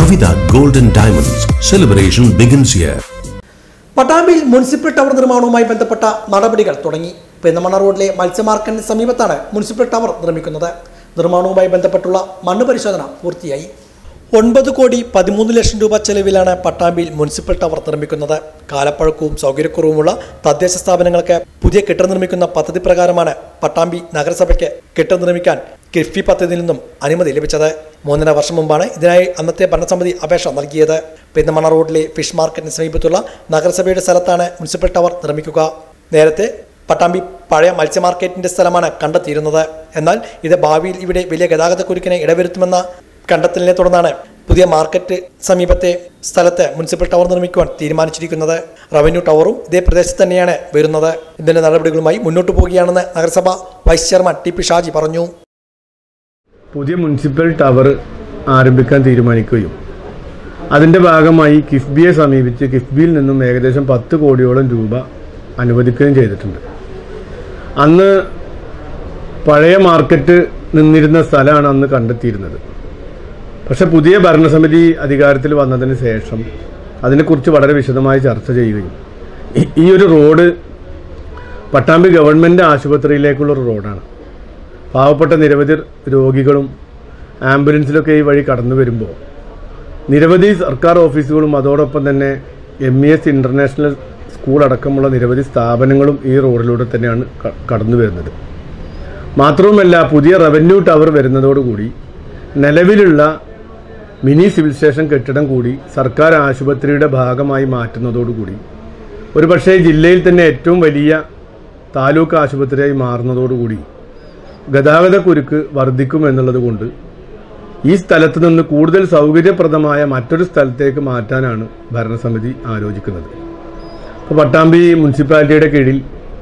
Kavita Gold and Diamonds. Celebration begins here. പട്ടാമ്പിയിൽ municipal tower നിർമ്മാണവുമായി ബന്ധപ്പെട്ട നടപടികൾ തുടങ്ങി. പെരുന്തമണ്ണ റോഡിലെ മത്സ്യമാർക്കറ്റിന് സമീപത്താണ് മുനിസിപ്പൽ ടവർ നിർമ്മിക്കുന്നത്. നിർമ്മാണവുമായി ബന്ധപ്പെട്ടുള്ള മണ്ണ് പരിശോധന പൂർത്തിയായി. 9,13,00,000 രൂപ ചെലവിലാണ് പട്ടാമ്പിയിൽ മുനിസിപ്പൽ ടവർ നിർമ്മിക്കുന്നത്. കാലപ്പഴക്കവും സൗകര്യക്കുറവുമുള്ള തദ്ദേശ സ്ഥാപനങ്ങൾക്ക് പുതിയ കെട്ടിടം നിർമ്മിക്കുന്ന പദ്ധതി പ്രകാരമാണ് പട്ടാമ്പി നഗരസഭയ്ക്ക് കെട്ടിടം നിർമ്മിക്കാൻ കിഫ്ബി പദ്ധതിയിൽ നിന്നും അനുമതി ലഭിച്ചത്. 3.5 വർഷം മുമ്പാണ് ഇതിനായി അന്നത്തെ ഭരണസമിതി അപേക്ഷ നൽകിയത്. പെരുന്തമണ്ണ റോഡിലെ ഫിഷ് മാർക്കറ്റിന് സമീപത്തുള്ള നഗരസഭയുടെ സ്ഥലത്താണ് മുനിസിപ്പൽ ടവർ നിർമ്മിക്കുക. നേരത്തെ പട്ടാമ്പി പഴയ മത്സ്യ മാർക്കറ്റിന്റെ സ്ഥലമാണ് കണ്ടെത്തിയിരുന്നത്. എന്നാൽ ഇത് ഭാവിയിൽ ഇവിടെ വലിയ ഗതാഗതക്കുരുക്കിനെ ഇടവരുത്തുമെന്ന കണ്ടെത്തലിനെ തുടർന്നാണ് പുതിയ മാർക്കറ്റ് സമീപത്തെ സ്ഥലത്ത് മുനിസിപ്പൽ ടവർ നിർമ്മിക്കുവാൻ തീരുമാനിച്ചിരിക്കുന്നത്. റവന്യൂ ടവറും ഇതേ പ്രദേശത്ത് തന്നെയാണ് വരുന്നത്. ഇതിന്റെ നടപടികളുമായി മുന്നോട്ട് പോവുകയാണെന്ന് നഗരസഭ വൈസ് ചെയർമാൻ ടി.പി. ഷാജി പറഞ്ഞു. പുതിയ മുനിസിപ്പൽ ടവർ ആരംഭിക്കാൻ തീരുമാനിക്കുകയും അതിൻ്റെ ഭാഗമായി കിഫ്ബിയെ സമീപിച്ച് കിഫ്ബിയിൽ നിന്നും ഏകദേശം 10 കോടിയോളം രൂപ അനുവദിക്കുകയും ചെയ്തിട്ടുണ്ട്. അന്ന് പഴയ മാർക്കറ്റ് നിന്നിരുന്ന സ്ഥലമാണ് അന്ന് കണ്ടെത്തിയിരുന്നത്. പക്ഷെ പുതിയ ഭരണസമിതി അധികാരത്തിൽ വന്നതിന് ശേഷം അതിനെക്കുറിച്ച് വളരെ വിശദമായി ചർച്ച ചെയ്യുകയും ഈ ഒരു റോഡ് പട്ടാമ്പി ഗവൺമെൻറ് ആശുപത്രിയിലേക്കുള്ളൊരു റോഡാണ്. പാവപ്പെട്ട നിരവധി രോഗികളും ആംബുലൻസിലൊക്കെ ഈ വഴി കടന്നു വരുമ്പോൾ നിരവധി സർക്കാർ ഓഫീസുകളും അതോടൊപ്പം തന്നെ MES ഇൻ്റർനാഷണൽ സ്കൂൾ അടക്കമുള്ള നിരവധി സ്ഥാപനങ്ങളും ഈ റോഡിലൂടെ തന്നെയാണ് കടന്നു വരുന്നത്. മാത്രവുമല്ല, പുതിയ റവന്യൂ ടവർ വരുന്നതോടുകൂടി നിലവിലുള്ള മിനി സിവിൽ സ്റ്റേഷൻ കെട്ടിടം കൂടി സർക്കാർ ആശുപത്രിയുടെ ഭാഗമായി മാറ്റുന്നതോടുകൂടി ഒരുപക്ഷേ ജില്ലയിൽ തന്നെ ഏറ്റവും വലിയ താലൂക്ക് ആശുപത്രിയായി മാറുന്നതോടുകൂടി ഗതാഗതക്കുരുക്ക് വർദ്ധിക്കുമെന്നുള്ളത് കൊണ്ട് ഈ സ്ഥലത്ത് നിന്ന് കൂടുതൽ സൗകര്യപ്രദമായ മറ്റൊരു സ്ഥലത്തേക്ക് മാറ്റാനാണ് ഭരണസമിതി ആലോചിക്കുന്നത്. അപ്പോൾ പട്ടാമ്പി മുനിസിപ്പാലിറ്റിയുടെ കീഴിൽ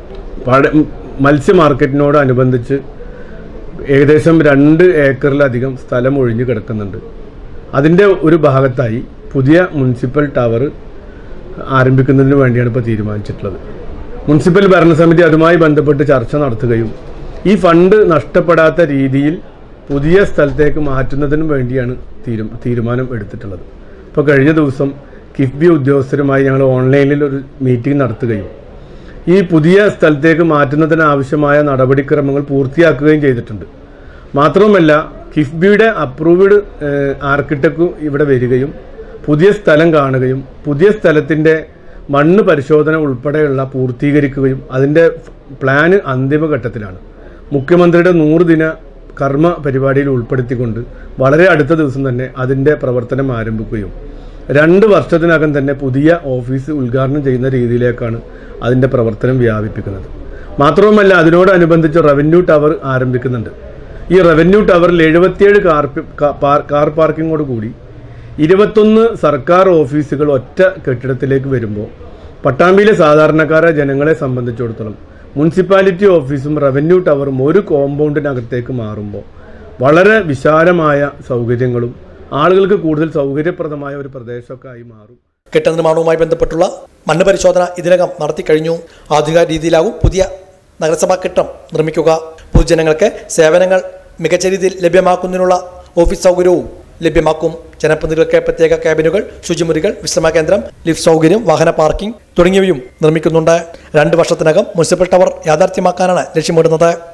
മത്സ്യ മാർക്കറ്റിനോടനുബന്ധിച്ച് ഏകദേശം 2 ഏക്കറിലധികം സ്ഥലം ഒഴിഞ്ഞു കിടക്കുന്നുണ്ട്. അതിൻ്റെ ഒരു ഭാഗത്തായി പുതിയ മുനിസിപ്പൽ ടവർ ആരംഭിക്കുന്നതിന് വേണ്ടിയാണ് ഇപ്പോൾ തീരുമാനിച്ചിട്ടുള്ളത്. മുനിസിപ്പൽ ഭരണസമിതി അതുമായി ബന്ധപ്പെട്ട് ചർച്ച നടത്തുകയും ഈ ഫണ്ട് നഷ്ടപ്പെടാത്ത രീതിയിൽ പുതിയ സ്ഥലത്തേക്ക് മാറ്റുന്നതിന് വേണ്ടിയാണ് തീരുമാനം എടുത്തിട്ടുള്ളത്. ഇപ്പോൾ കഴിഞ്ഞ ദിവസം കിഫ്ബി ഉദ്യോഗസ്ഥരുമായി ഞങ്ങൾ ഓൺലൈനിൽ ഒരു മീറ്റിംഗ് നടത്തുകയും ഈ പുതിയ സ്ഥലത്തേക്ക് മാറ്റുന്നതിനാവശ്യമായ നടപടിക്രമങ്ങൾ പൂർത്തിയാക്കുകയും ചെയ്തിട്ടുണ്ട്. മാത്രവുമല്ല, കിഫ്ബിയുടെ അപ്രൂവ്ഡ് ആർക്കിടെക്ട് ഇവിടെ വരികയും പുതിയ സ്ഥലം കാണുകയും പുതിയ സ്ഥലത്തിൻ്റെ മണ്ണ് പരിശോധന ഉൾപ്പെടെയുള്ള പൂർത്തീകരിക്കുകയും അതിൻ്റെ പ്ലാന് അന്തിമഘട്ടത്തിലാണ്. മുഖ്യമന്ത്രിയുടെ 100 ദിന കർമ്മ പരിപാടിയിൽ ഉൾപ്പെടുത്തിക്കൊണ്ട് വളരെ അടുത്ത ദിവസം തന്നെ അതിൻ്റെ പ്രവർത്തനം ആരംഭിക്കുകയും 2 വർഷത്തിനകം തന്നെ പുതിയ ഓഫീസ് ഉദ്ഘാടനം ചെയ്യുന്ന രീതിയിലേക്കാണ് അതിൻ്റെ പ്രവർത്തനം വ്യാപിപ്പിക്കുന്നത്. മാത്രവുമല്ല, അതിനോടനുബന്ധിച്ച് റവന്യൂ ടവർ ആരംഭിക്കുന്നുണ്ട്. ഈ റവന്യൂ ടവറിൽ 77 കാർ പാർക്കിങ്ങോട് കൂടി 21 സർക്കാർ ഓഫീസുകൾ ഒറ്റ കെട്ടിടത്തിലേക്ക് വരുമ്പോൾ പട്ടാമ്പിയിലെ സാധാരണക്കാരായ ജനങ്ങളെ സംബന്ധിച്ചിടത്തോളം മുനിസിപ്പാലിറ്റി ഓഫീസും റവന്യൂ ടവറും ഒരു കോമ്പൗണ്ടിനകത്തേക്ക് മാറുമ്പോൾ വളരെ വിശാലമായ സൗകര്യങ്ങളും ആളുകൾക്ക് കൂടുതൽ സൗകര്യപ്രദമായ ഒരു പ്രദേശമൊക്കെ ആയി മാറും. കെട്ടിട നിർമ്മാണവുമായി ബന്ധപ്പെട്ടുള്ള മണ്ണ് പരിശോധന ഇതിനകം നടത്തിക്കഴിഞ്ഞു. ആധുനിക രീതിയിലാകും പുതിയ നഗരസഭാ കെട്ടിടം നിർമ്മിക്കുക. പൊതുജനങ്ങൾക്ക് സേവനങ്ങൾ മികച്ച രീതിയിൽ ലഭ്യമാക്കുന്നതിനുള്ള ഓഫീസ് സൗകര്യവും ലഭ്യമാക്കും. ജനപ്രതിനിധികൾക്ക് പ്രത്യേക ക്യാബിനുകൾ, ശുചിമുറികൾ, വിശ്രമ കേന്ദ്രം, ലിഫ്റ്റ് സൗകര്യം, വാഹന പാർക്കിംഗ് തുടങ്ങിയവയും നിർമ്മിക്കുന്നുണ്ട്. 2 വർഷത്തിനകം മുനിസിപ്പൽ ടവർ യാഥാർത്ഥ്യമാക്കാനാണ് ലക്ഷ്യമിടുന്നത്.